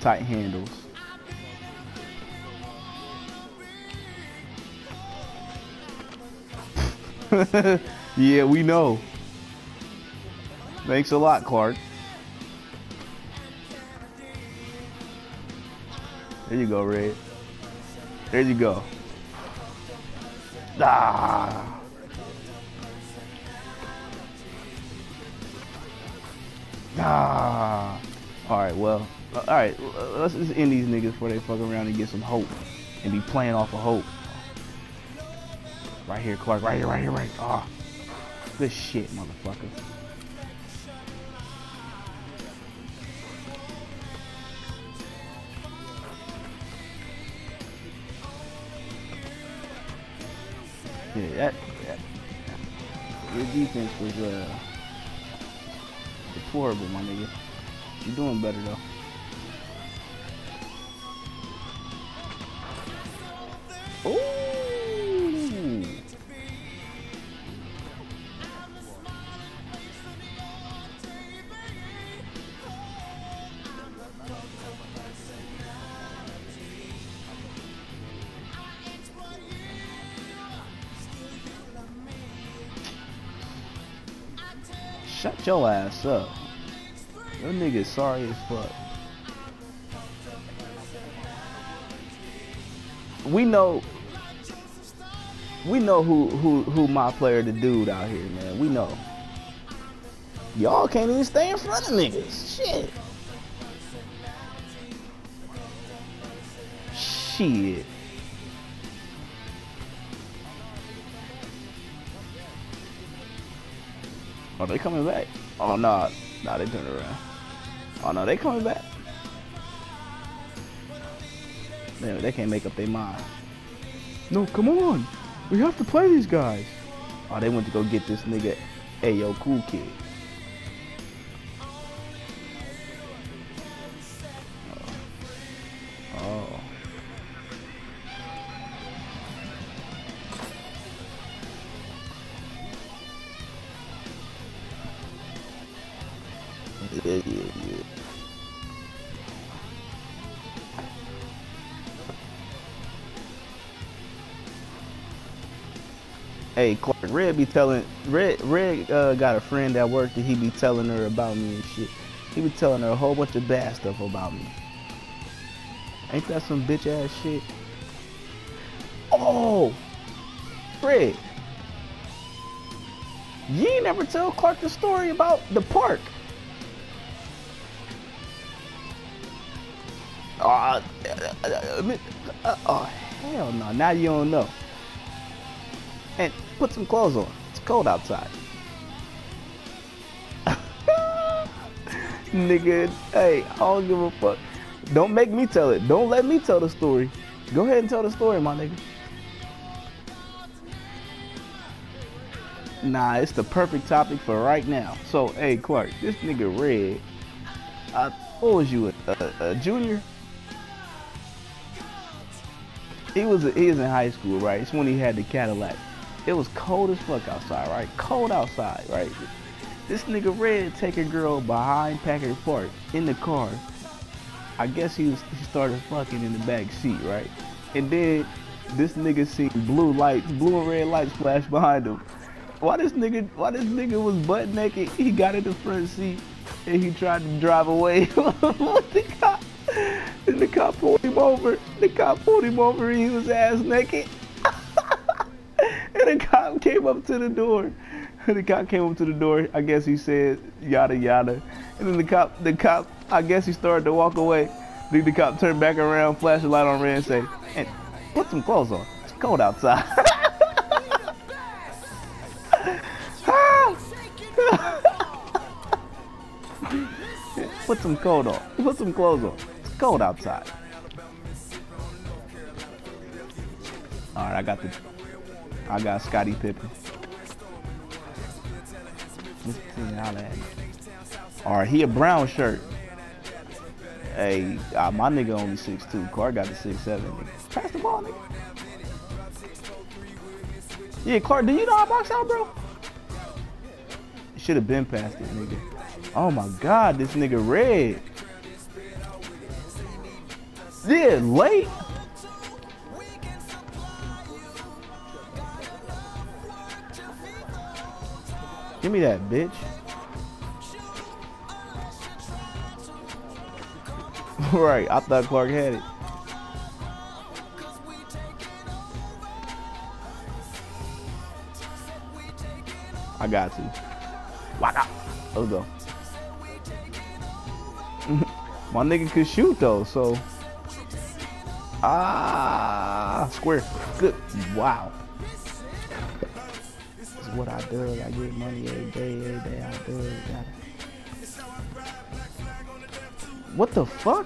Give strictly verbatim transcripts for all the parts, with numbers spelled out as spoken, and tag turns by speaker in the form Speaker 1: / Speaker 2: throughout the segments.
Speaker 1: tight handles. Yeah, we know. Thanks a lot, Clark. There you go, Red. There you go. Ah. Ah. All right, well, all right. Let's just end these niggas before they fuck around and get some hope and be playing off of hope. Right here, Clark. Right here, right here, right. Ah. Good shit, motherfucker. Yeah, that, that your defense was uh deplorable, my nigga. You're doing better though. Ooh. Shut your ass up. That nigga sorry as fuck. We know we know who who who my player the dude out here, man. We know. Y'all can't even stay in front of niggas. Shit. Shit. Oh, they coming back? Oh, no. Nah. Nah, they turned around. Oh, no, they coming back. Man, they can't make up their mind. No, come on. We have to play these guys. Oh, they went to go get this nigga, Ayo Cool Kid. Oh. Oh. Yeah, yeah, yeah. Hey, Clark, Red be telling, Red, Red uh, got a friend at work that he be telling her about me and shit. He be telling her a whole bunch of bad stuff about me. Ain't that some bitch ass shit? Oh, Red, you ain't never tell Clark the story about the park. Oh, uh, uh, oh hell no, now you don't know. And put some clothes on. It's cold outside. Nigga, hey, I don't give a fuck. Don't make me tell it. Don't let me tell the story. Go ahead and tell the story, my nigga. Nah, it's the perfect topic for right now. So, hey, Clark, this nigga Red, uh, what was you, a, a, a junior? He was, a, he was in high school, right? It's when he had the Cadillac. It was cold as fuck outside, right? Cold outside, right? This nigga Red take a girl behind Packard Park in the car. I guess he was he started fucking in the back seat, right? And then this nigga seen blue lights, blue and red lights flash behind him. Why this nigga why this nigga was butt naked? He got in the front seat and he tried to drive away with the cop. And the cop pulled him over. The cop pulled him over and he was ass naked. And the cop came up to the door. The cop came up to the door. I guess he said yada yada. And then the cop, the cop, I guess he started to walk away. Then the cop turned back around, flashed a light on Red, and say, "Hey, put some clothes on. It's cold outside." Put some coat on. Put some clothes on. It's cold outside. All right, I got the. I got Scottie Pippen. All right, he a brown shirt. Hey, uh, my nigga only six two. Clark got the six seven. Pass the ball, nigga. Yeah, Clark, do you know how to box out, bro? Should have been past it, nigga. Oh my God, this nigga Red. Yeah, late. Give me that, bitch. Right, I thought Clark had it. I got to. Waka. Let's go. My nigga could shoot though, so. Ah, square. Good. Wow. This is what I do. I get money every day, every day I do it. What the fuck?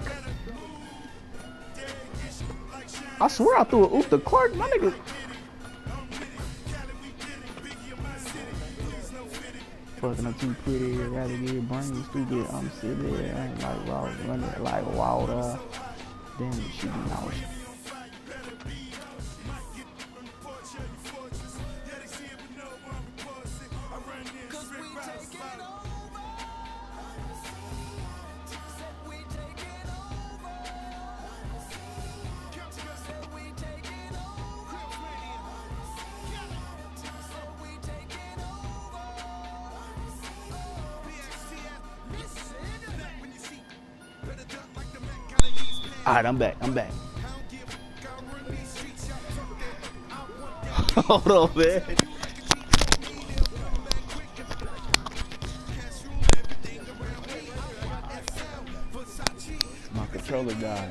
Speaker 1: I swear I threw a oop to Clark, my nigga. Fucking, I'm too pretty, rather get brain stupid. I'm sitting there, I ain't like wow, running like water. Damn, it should be out. Alright, I'm back. I'm back. Hold on, man. My controller died.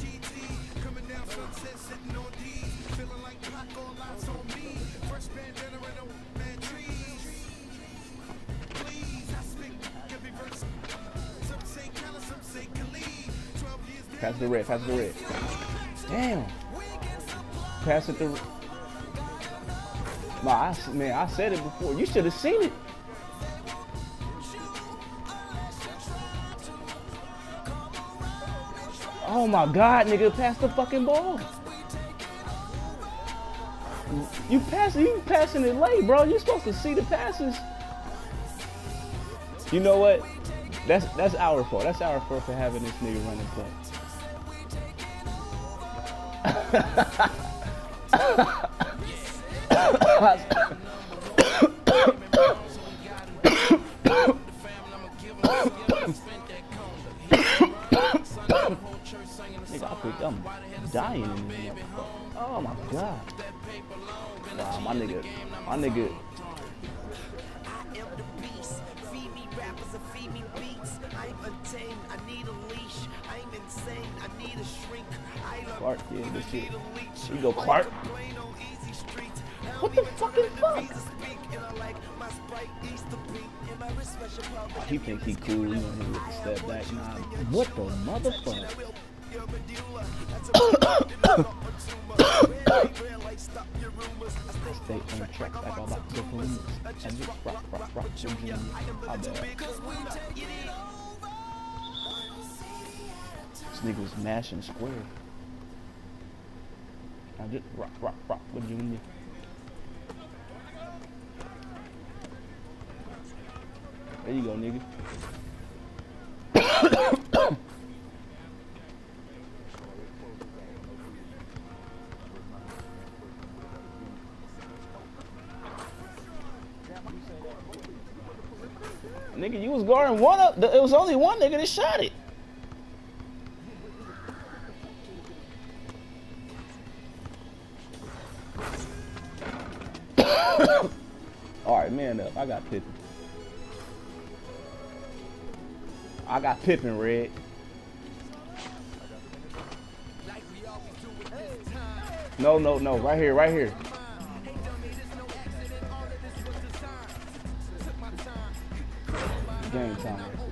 Speaker 1: Pass the red, pass the red. Damn. Pass it to. No, I, man, I said it before. You should have seen it. Oh my God, nigga, pass the fucking ball. You pass, you passing it late, bro. You're supposed to see the passes. You know what? That's that's our fault. That's our fault for having this nigga running play. Nigga, I think I'm dying in this motherfucker. Oh my God. Wow, my nigga, my nigga. Clark, yeah, this shit. We go Clark. What the fucking fuck? Oh, he think he cool, you know, he with the step back. Nah, what the motherfucker? Stay on track like all about the police. And just rock, rock, rock, Junior. How bad? This nigga was mashing square. I just rock, rock, rock with Junior. There you go, nigga. Nigga, you was guarding one up. It was only one nigga that shot it. All right, man up. I got Pippen. I got Pippen, Red. No, no, no. Right here, right here. Game time.